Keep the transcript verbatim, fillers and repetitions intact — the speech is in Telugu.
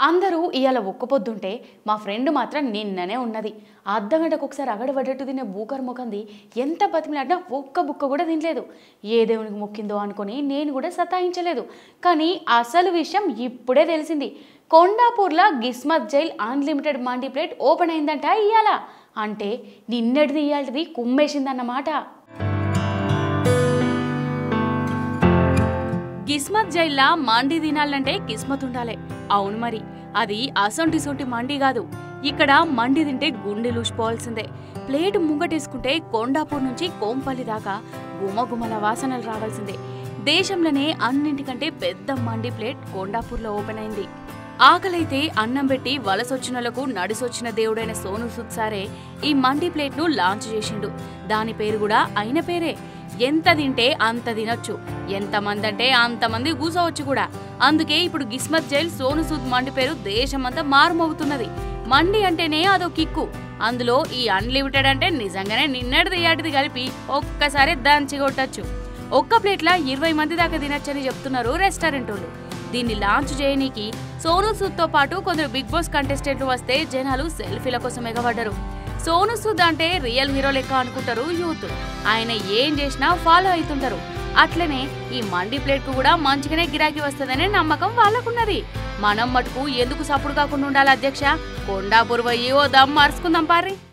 అందరూ ఇయాల ఒక్కపొద్దుంటే మా ఫ్రెండ్ మాత్రం నిన్ననే ఉన్నది. అర్ధగంటకు ఒకసారి అగడబడ్డట్టు తినే బూకర్ ముఖంది ఎంత బతిమిలాడినా ఒక్క బుక్క కూడా తినలేదు. ఏ దేవునికి మొక్కిందో అనుకుని నేను కూడా సతాయించలేదు. కానీ అసలు విషయం ఇప్పుడే తెలిసింది. కొండాపూర్లో Gismat jail unlimited Mandi plate open అయిందంట ఇయాల. అంటే నిన్నటిది ఇయాలది కుమ్మేసిందన్నమాట. గిస్మత్ జైల్లా మండీ తినాలంటే కిస్మత్ ఉండాలి. అవును మరి, అది అసొంటి సొంటి మండీ కాదు. ఇక్కడ మండీ తింటే గుండె లూసిపోవాల్సిందే. ప్లేట్ ముంగటేసుకుంటే కొండాపూర్ నుంచి కోంపల్లి దాకా గుమగుమల వాసనలు రావాల్సిందే. దేశంలోనే అన్నింటికంటే పెద్ద మండీ ప్లేట్ కొండాపూర్లో ఓపెన్ అయింది. ఆకలైతే అన్నం పెట్టి వలసొచ్చినలకు నడిసొచ్చిన దేవుడైన సోను సూద్ సారే ఈ మండీ ప్లేట్ ను లాంచ్ చేసిండు. దాని పేరు కూడా అయిన పేరే. ఎంత తింటే అంత తినొచ్చు, ఎంతమంది అంటే అంతమంది కూసవచ్చు కూడా. అందుకే ఇప్పుడు గిస్మత్ జైల్ సోను సూద్ మండి పేరు దేశమంతా మారుమవుతున్నది. మండి అంటేనే అదో కిక్కు. అందులో ఈ అన్లిమిటెడ్ అంటే నిజంగానే నిన్నటిది ఇయాటిది కలిపి ఒక్కసారి దంచి కొట్టచ్చు. ఒక్క ప్లేట్లా ఇరవై మంది దాకా తినచ్చని చెప్తున్నారు రెస్టారెంట్ వాళ్ళు. దీన్ని లాంచ్ చేయనీకి సోను సూద్ తో పాటు కొందరు బిగ్ బాస్ కంటెస్టెంట్లు వస్తే జనాలు సెల్ఫీల కోసం ఎగబడ్డరు. సోను సూద్ అంటే రియల్ హీరో లెక్క అనుకుంటారు యూత్. ఆయన ఏం చేసినా ఫాలో అవుతుంటారు. అట్లనే ఈ మండీ ప్లేట్ కు కూడా మంచిగానే గిరాకీ వస్తుందనే నమ్మకం వాళ్ళకున్నది. మనం మటుకు ఎందుకు సప్పుడు కాకుండా ఉండాలి అధ్యక్ష? కొండాపూర్ పోయి ఓ దమ్ మార్చుకుందాం పారి.